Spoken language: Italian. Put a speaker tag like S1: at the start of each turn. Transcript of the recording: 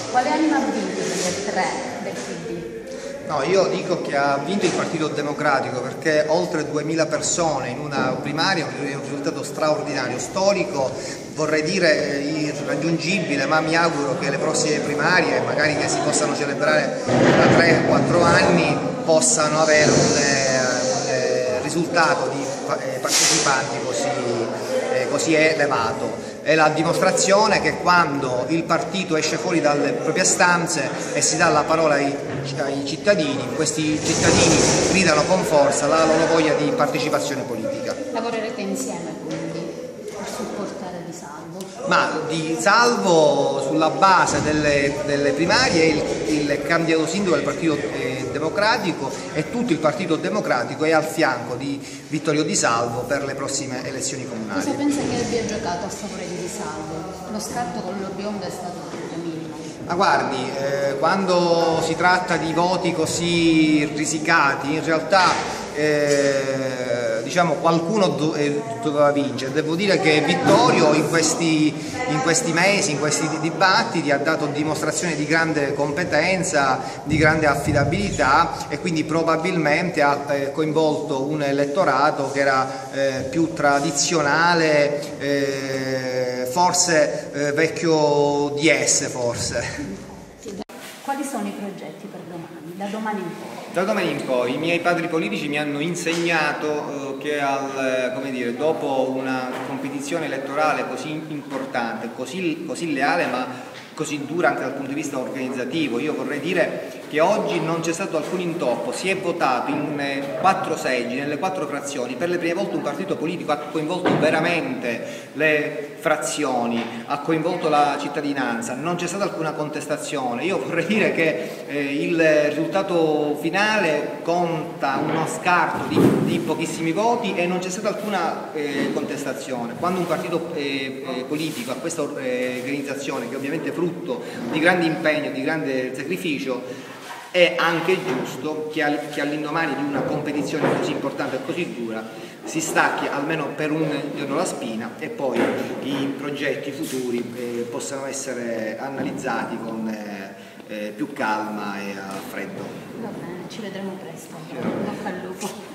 S1: Quale anima ha vinto delle tre del PD?
S2: No, io dico che ha vinto il Partito Democratico perché oltre 2000 persone in una primaria è un risultato straordinario, storico, vorrei dire irraggiungibile, ma mi auguro che le prossime primarie, magari che si possano celebrare tra 3-4 anni, possano avere un risultato di partecipanti così elevato. È la dimostrazione che quando il partito esce fuori dalle proprie stanze e si dà la parola ai cittadini, questi cittadini gridano con forza la loro voglia di partecipazione politica.
S1: Lavorerete insieme quindi per supportare Di Salvo?
S2: Ma Di Salvo sulla base delle primarie il candidato sindaco del Partito Democratico e tutto il Partito Democratico è al fianco di Vittorio Di Salvo per le prossime elezioni comunali.
S1: Cosa pensa che abbia giocato a favore di Di Salvo? Lo scatto con l'Orionda è stato proprio minimo.
S2: Ma guardi, quando si tratta di voti così risicati, in realtà diciamo qualcuno doveva vincere. Devo dire che Vittorio in questi mesi, in questi dibattiti ha dato dimostrazione di grande competenza, di grande affidabilità e quindi probabilmente ha coinvolto un elettorato che era più tradizionale, forse vecchio DS forse.
S1: Quali sono i progetti per domani, da domani in poi?
S2: Da domani in poi i miei padri politici mi hanno insegnato che dopo una competizione elettorale così importante, così leale ma così dura anche dal punto di vista organizzativo, io vorrei dire che oggi non c'è stato alcun intoppo, si è votato in 4 seggi, nelle 4 frazioni, per le prime volte un partito politico ha coinvolto veramente le frazioni, ha coinvolto la cittadinanza, non c'è stata alcuna contestazione. Io vorrei dire che il risultato finale conta uno scarto di pochissimi voti e non c'è stata alcuna contestazione. Quando un partito politico ha questa organizzazione, che ovviamente è frutto di grande impegno, di grande sacrificio, è anche giusto che all'indomani di una competizione così importante e così dura si stacchi almeno per un giorno la spina e poi i progetti futuri possano essere analizzati con più calma e a freddo.
S1: Va bene, ci vedremo presto. Bocca al lupo.